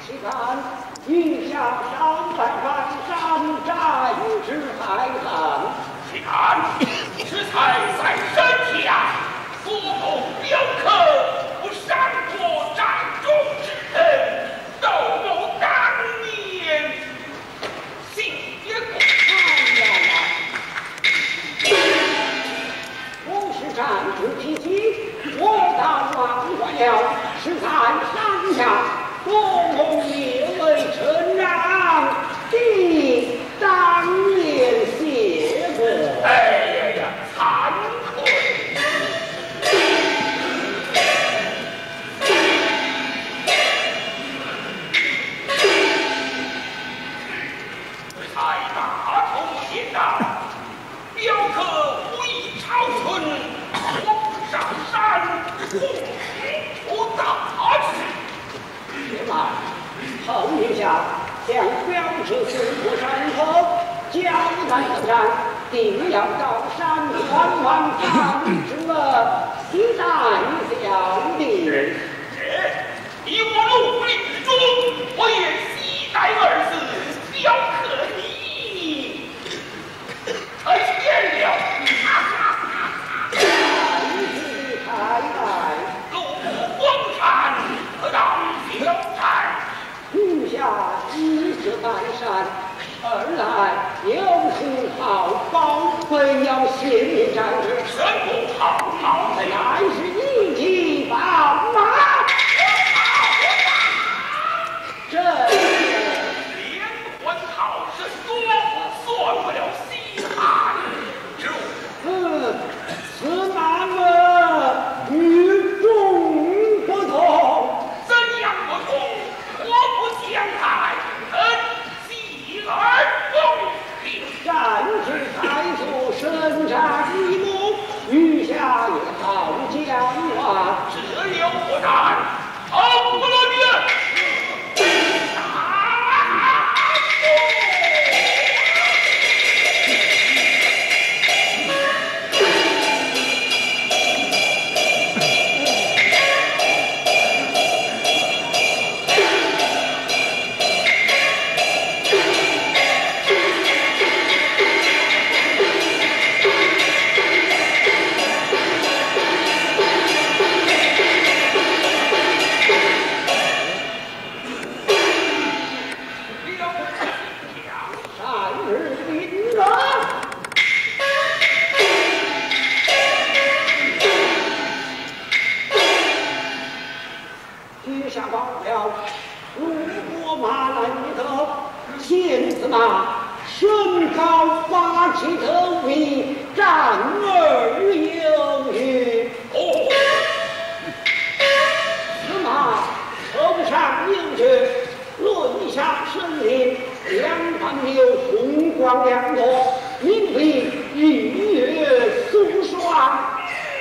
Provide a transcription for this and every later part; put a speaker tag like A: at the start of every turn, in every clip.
A: 谁看云下山在半山寨之海岸？
B: 谁看石材在山下，所统镖客不闪过战中之人，斗谋当年心也共。
A: 不是战主提起，我当忘我了，是在山下多蒙列为臣让，弟当年谢过。
B: 哎呀，惭愧！才大头见到，镖客无意超村，我不上山，我出大事。
A: 且慢，后一下将镖车送过山头，交代得战，定要到山缓缓防止了，期待小弟。
B: 以我怒力之中，我也期待二字镖客你成全了。
A: 开来，
B: 路过荒山，可到交战。
A: 一下一是半山，二来有书好报，非要性命战士，
B: 全部好的呀！
A: 乃是一骑宝马。这
B: 连环好甚多，算不了稀罕之物。
A: 此马儿与众不同。
B: 怎样不同？我不将来恩喜而公平。
A: 战至太祖身战一幕，余下也好讲话。
B: 只有我战，好不了你。身高八尺头比战而有余。此马头上有角，轮下身领，两旁有红光亮朵，名为日月苏霜。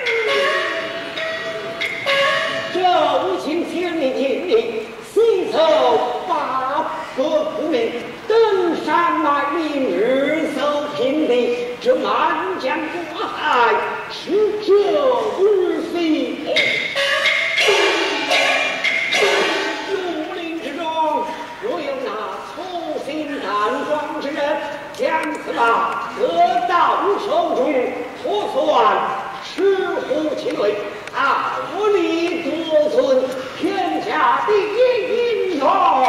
B: 周秦千里千里，西走八百不明。登山买命，日搜平地，这满江过海，是这日飞。竹林之中，若有那粗心胆壮之人，将此马得到手中，妥算吃虎其类，傲立多尊，天下第一英雄。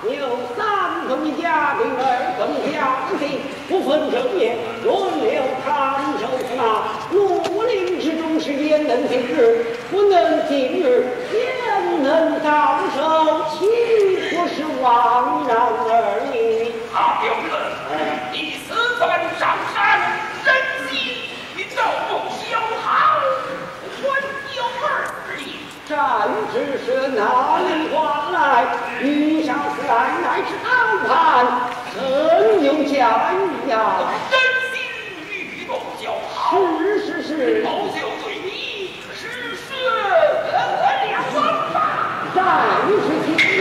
B: 有3等家丁，2等家丁，不分昼夜，轮流看守司马。绿林之中是焉能今日？不能今日，焉能到手？岂不是枉然而已？
C: 好表哥，你私钻上山，人心与斗消耗，还有2年。
B: 战之是哪里换来？遇上此案乃是高攀，怎有假意呀？
C: 人心与斗消耗，
B: 是。
C: 谋就对你是了王法。
B: 战之心。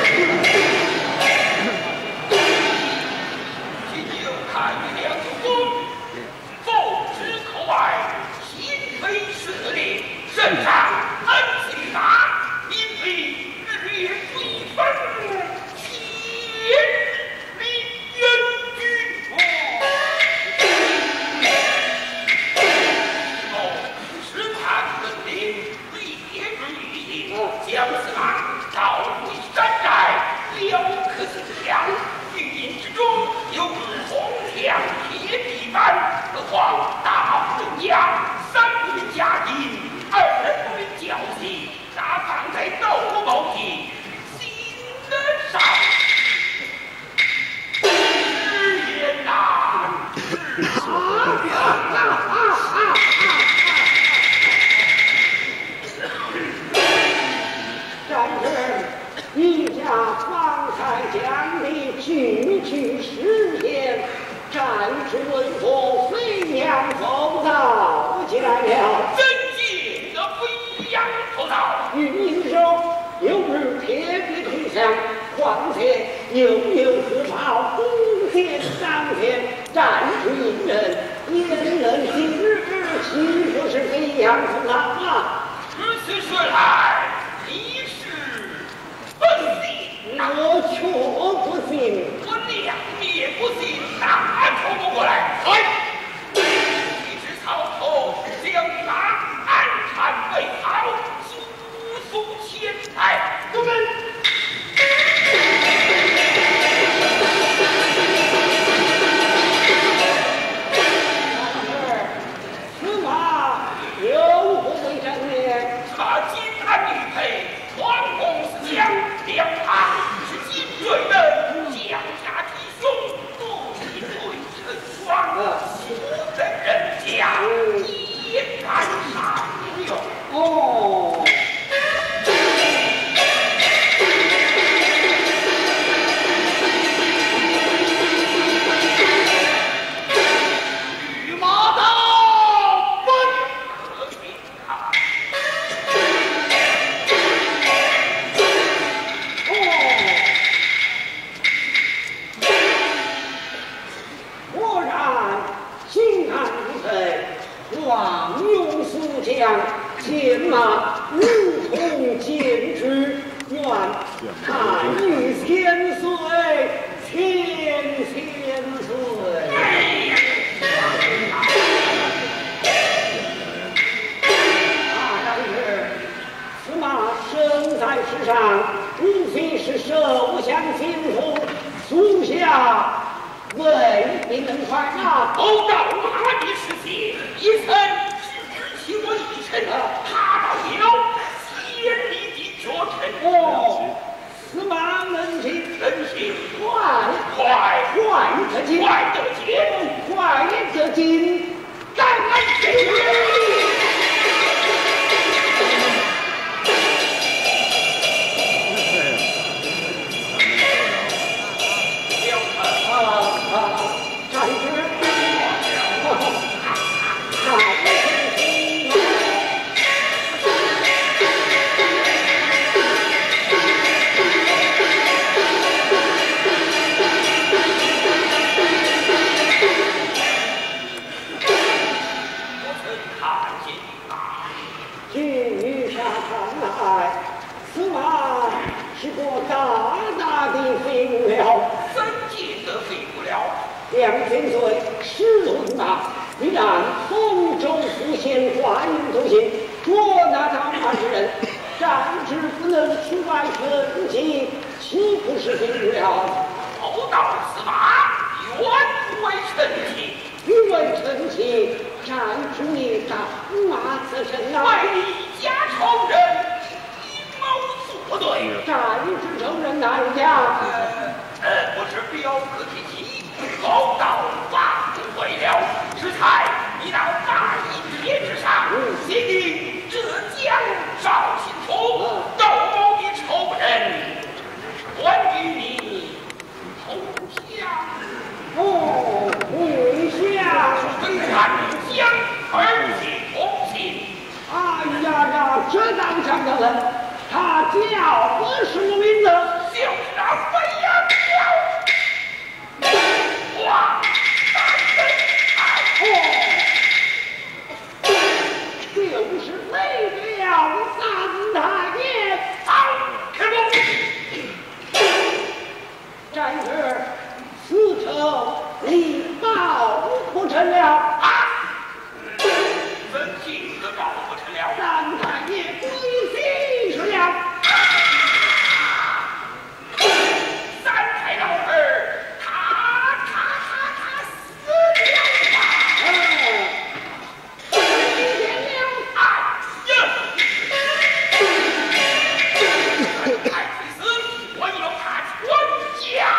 C: 看于梁九公，奉旨口外，心非顺利，身上恩赐于马，因为日月归分，千里远居。时探本领，烈日与行，将此马召回山寨，了可心强。御营之中有铜墙铁壁板，何况大人家3人家丁，2人交集，那放在斗某地，心上也难。
B: 战士，你家方才讲的句实言，战之文风飞扬风道起来了。
C: 真借的飞扬头脑，
B: 御营中有日铁壁铜墙，况且又有何袍弓箭当天，战之引人，焉能今日岂不是飞扬风道啊？
C: 如此说来，你是不信呐？
B: 我却不信。
C: 我两面不信，哪抽不过来？来，一只草头将马鞍缠背好，速速前来。我们。
B: 此马有何为正面？
C: 此马金鞍玉佩，黄弓四枪，两旁是金锐刃，脚下提胸，肚皮对成双，夫人人家也敢上用。
B: 哦。
C: 与马到奔
B: 果然心安如水，望用速将，剑马如同剑之，愿看于千岁，千岁。但是此马生在世上，无非是手相心腹，属下未必能快马。
C: 偶到马的世界，一曾只起我一程，他到了千里的绝尘。
B: 哦，此马能行，
C: 能行，
B: 快得进，
C: 快得进，
B: 快得进，赶紧！战士，据下看来，此马是个大大的飞不了。
C: 怎见得飞不了
B: 2000岁10吨马，必然丰州府县华阴都行，捉拿到马之人，战之不能出外神迹，
A: 岂不是定了？
C: 侯道司马原为臣妻，
A: 因为臣妻站出你大马此身啊！
C: 为一家仇人阴谋作对，
A: 战之仇人哪一家？
C: 不知表哥提起，侯道忘悔了，适才你到大义帖之上，写定浙江绍兴府窦某的仇人，还与你投降。
A: 哦，跪下！
C: 本看将而且同行。
A: 哎呀，这当上的人，他叫个什么名字？
C: 就是那飞扬了，哇！
A: 就是为了三大爷。
C: 好，开幕。
A: 战士，此仇你报不成了。
C: 啊！怎竟是报不成了？
A: 三大爷归西去了。
C: 三太老儿，他死了吧？
A: 听见了？
C: 哎呀！太子死，我要他全家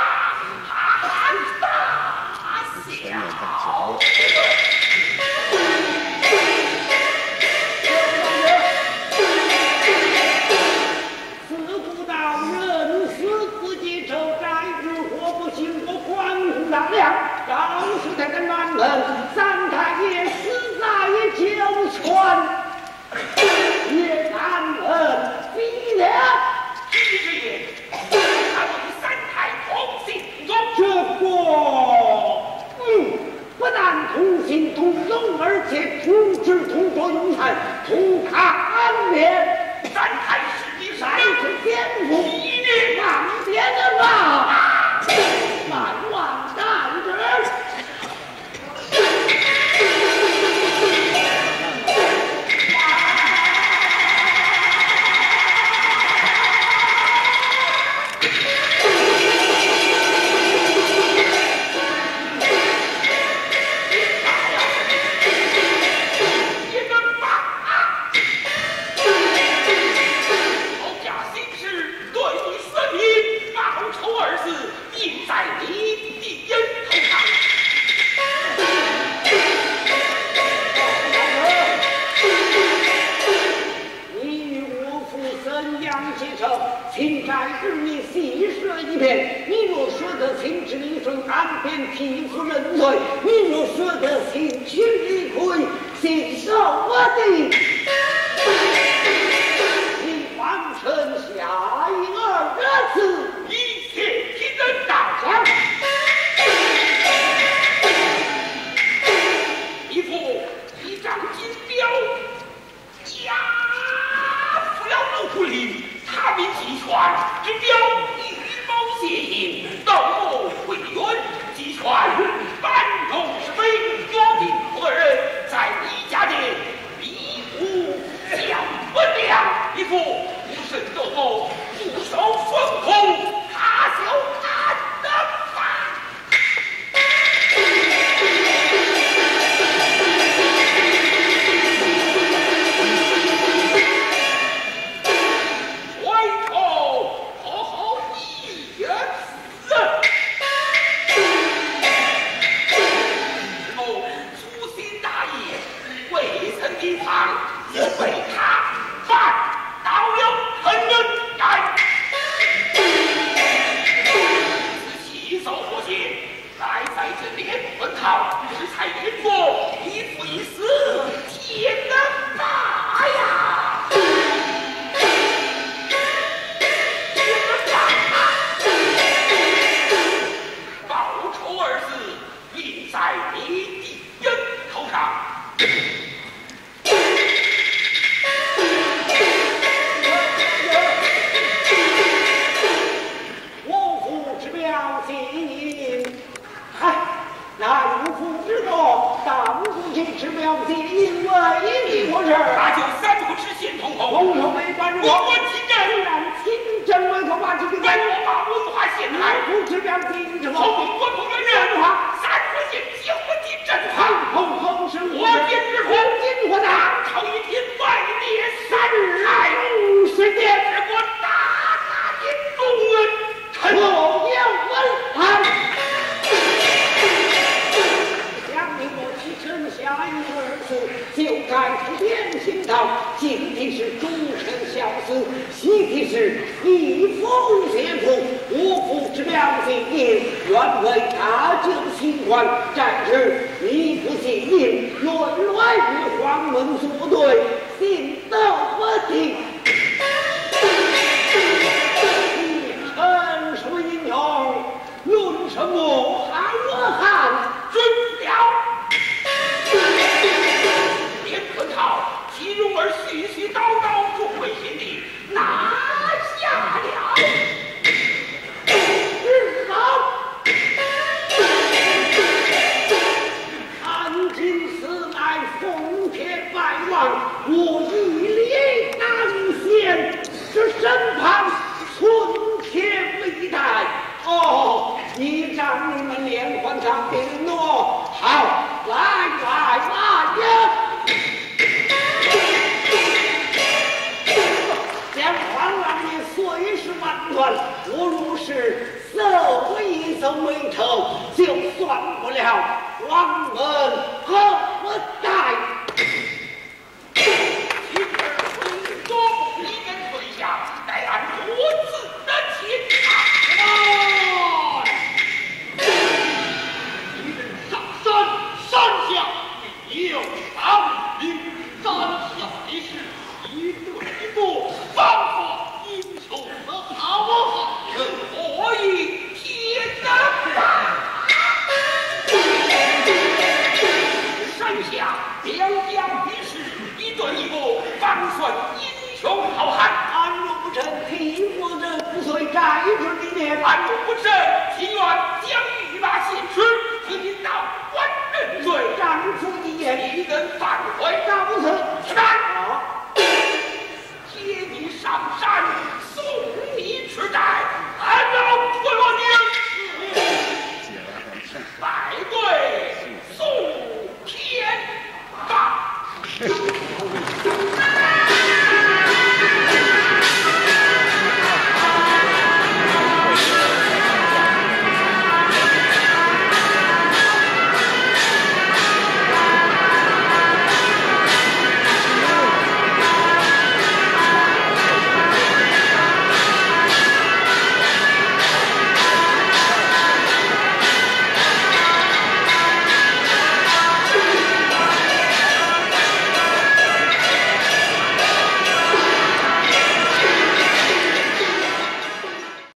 C: 大小。
A: 自古道人死自己仇，战日祸不幸过关公大梁，告诉他的男人，三太爷死在九泉，也难人比了。
C: 之言，他与三太同行中，
A: 这不但同心同宗，而且同吃同坐用餐，同看脸。
C: 三太师的
A: 三是天赋，望天的吧，万万战之。你若说得清之一顺，安便匹夫认罪；你若说得清取一亏，信受我的。你完成下一二次，
C: 一切听得到。义父一张金标，押赴了陆府里，他民集权之标。谢引窦某为冤，集权搬弄是非，约定二人在一家店比武相分量，一副无神窦某不守顺空，他小安得法。被他犯到了很人该，洗手过节，来在这连分套，是才连过一夫一死，天能大呀！天能大！报仇二字印在你的人头上。
A: 南府之道，当不起吃表记，因为你我是
C: 那就三不知县通红，
A: 红头为官，
C: 我亲政，
A: 让亲政为可把这个
C: 为我把文化陷害，
A: 不知了金之后，
C: 后国土的人话，三国县九级阵法，
A: 后生
C: 我今之后，
A: 金火大，
C: 朝一天外列3日，海
A: 50年，
C: 使我大大的忠恩，臣
A: 我有文案。想你我提臣下一儿子，就该出天行道，进的是忠臣孝子，喜的是一封谢父，我父之良心也，愿为大救新欢。战时你不信任，原来与黄门作对，信得我听。臣是为英勇，论什么喊我喊？
C: 准了。连坤涛、齐荣儿絮絮叨叨，众位贤弟拿下了。
A: 是好。安今此乃奉天拜望，我一力难先，这身旁寸铁为带。哦，依仗你们连环上兵诺，好，来呀！将黄狼的碎尸万段，我若是搜一搜眉头，就算不了黄门。